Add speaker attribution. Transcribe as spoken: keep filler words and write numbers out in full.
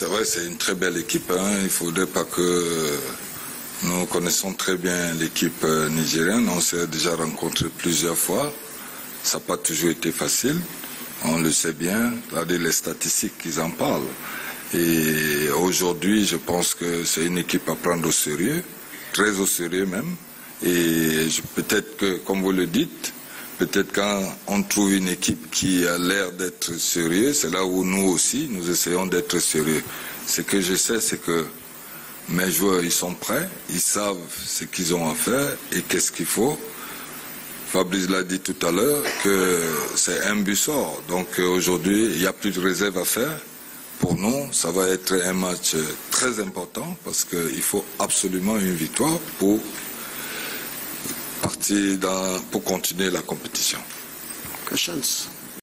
Speaker 1: c'est vrai, c'est une très belle équipe. Hein. Il ne faudrait pas que... Nous connaissons très bien l'équipe nigérienne. On s'est déjà rencontrés plusieurs fois. Ça n'a pas toujours été facile. On le sait bien. Regardez les statistiques, ils en parlent. Et aujourd'hui, je pense que c'est une équipe à prendre au sérieux, très au sérieux même. Et peut-être que, comme vous le dites, peut-être quand on trouve une équipe qui a l'air d'être sérieuse, c'est là où nous aussi, nous essayons d'être sérieux. Ce que je sais, c'est que mes joueurs, ils sont prêts, ils savent ce qu'ils ont à faire et qu'est-ce qu'il faut. Fabrice l'a dit tout à l'heure, que c'est un but sort. Donc aujourd'hui, il n'y a plus de réserve à faire. Pour nous, ça va être un match très important parce qu'il faut absolument une victoire pour partir dans, pour continuer la compétition.
Speaker 2: Questions?